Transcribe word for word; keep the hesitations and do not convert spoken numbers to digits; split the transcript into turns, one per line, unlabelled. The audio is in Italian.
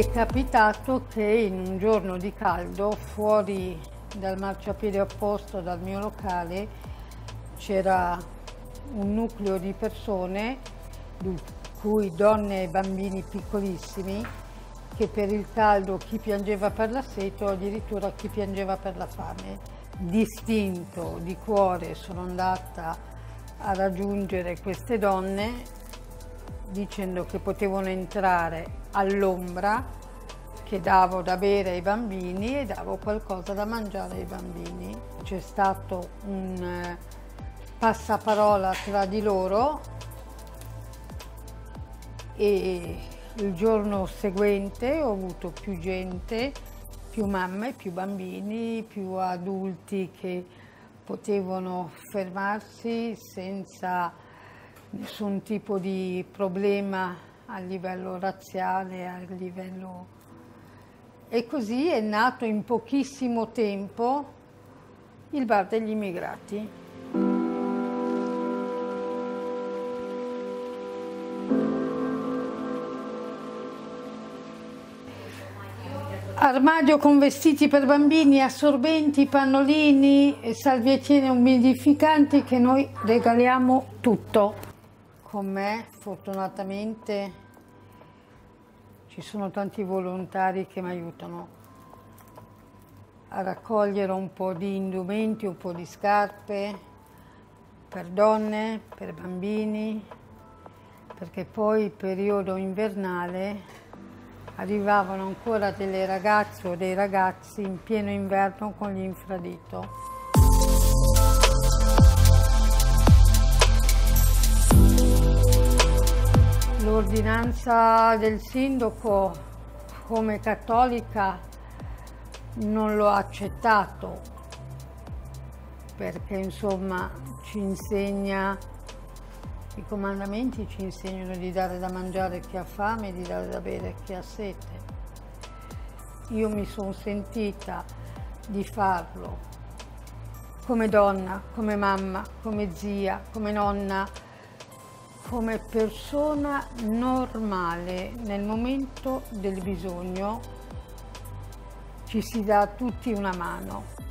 è capitato che in un giorno di caldo, fuori dal marciapiede opposto dal mio locale, c'era un nucleo di persone, di cui donne e bambini piccolissimi, che per il caldo chi piangeva per la sete o addirittura chi piangeva per la fame. D'istinto, di cuore, sono andata a raggiungere queste donne dicendo che potevano entrare all'ombra, che davo da bere ai bambini e davo qualcosa da mangiare ai bambini. C'è stato un passaparola tra di loro e il giorno seguente ho avuto più gente, più mamme, più bambini, più adulti che potevano fermarsi senza nessun tipo di problema a livello razziale, a livello... E così è nato in pochissimo tempo il bar degli immigrati. Armadio con vestiti per bambini, assorbenti, pannolini, salviettine umidificanti, che noi regaliamo tutto. Con me fortunatamente ci sono tanti volontari che mi aiutano a raccogliere un po' di indumenti, un po' di scarpe per donne, per bambini, perché poi il periodo invernale arrivavano ancora delle ragazze o dei ragazzi in pieno inverno con l'infradito. L'ordinanza del sindaco come cattolica non l'ho accettato, perché insomma ci insegna, i comandamenti ci insegnano di dare da mangiare a chi ha fame e di dare da bere a chi ha sete. Io mi sono sentita di farlo come donna, come mamma, come zia, come nonna, come persona normale. Nel momento del bisogno ci si dà tutti una mano.